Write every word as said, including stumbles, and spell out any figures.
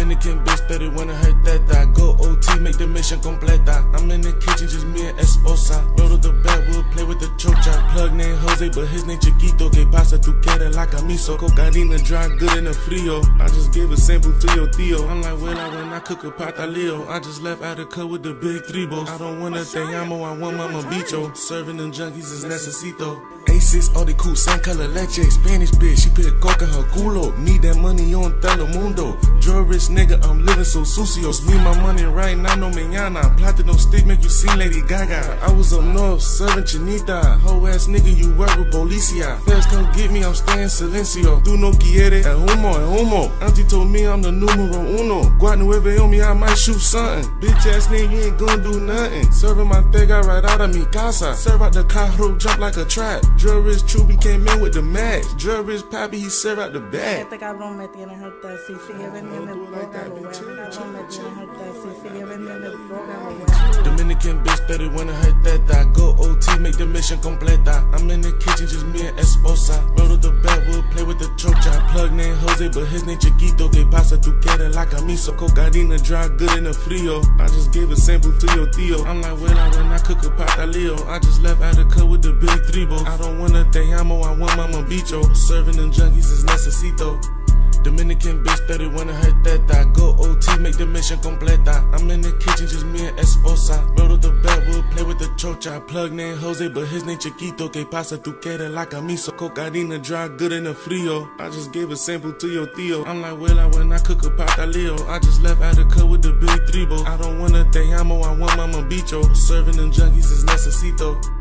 Dominican bitch steady when I heard that I go O T, make the mission completa. I'm in the kitchen, just me and Esposa. Roll to the backwood, play with the chocha. Plug named Jose, but his name Chiquito. Que pasa tu quieres la camiso. Cocaína dry good in the frio. I just gave a sample to your tío. I'm like, well, I when I cook a pataleo. I just left out the cut with the big three balls. I don't want a te amo, I want mama bicho. Serving them junkies is necesito. A six, all the cool, same color leche. Spanish bitch, she put coca in her culo. Need that money on Telemundo. Drug rich nigga, I'm living so sucios. Need my money right now, no mañana. Platinum stick make you sing Lady Gaga. I was up north, serving chinita. Whole ass nigga, you work with policia. Feds come get me, I'm staying silencio. Tu no quiere, el humo, el humo. Auntie told me I'm the numero uno. Guadalupe on me, I might shoot something. Bitch ass nigga, you ain't gonna do nothing. Serving my thega right out of mi casa. Serve out the carro, jump like a trap. Drug rich Truby came in with the max. Drug rich Pappy, he serve out the bag. Este cabrón me tiene harta, si sigue vendiendo el droga, lo voy a cabrón me tiene harta, si sigue vendiendo el droga, lo voy a. Dominican bitch steady when I heard that I go O T, make the mission completa. I'm in the kitchen, just me and Esposa. Roll to the backwood, play with the chocha. Plug named Jose, but his name Chiquito. Que pasa tu quieres la camiso. Cocaína dry good in the frio. I just gave a sample to your tío. I'm like, well, I when I cook a pataleo. I just left out the cut with the big three balls. I don't want a te amo, I want mama bicho. Serving them junkies is necesito. Dominican bitch steady when I heard that I go O T, make the mission completa. I'm in the kitchen, just me and Esposa. Roll to the backwood, play with the chocha. Plug named Jose, but his name Chiquito. Que pasa tu quieres la camiso. Cocaína dry good in the frio. I just gave a sample to your tío. I'm like, well, I when I cook a pataleo. I just left out the cut with the big three balls. I don't want a te amo, I want mama bicho. Serving them junkies is necesito.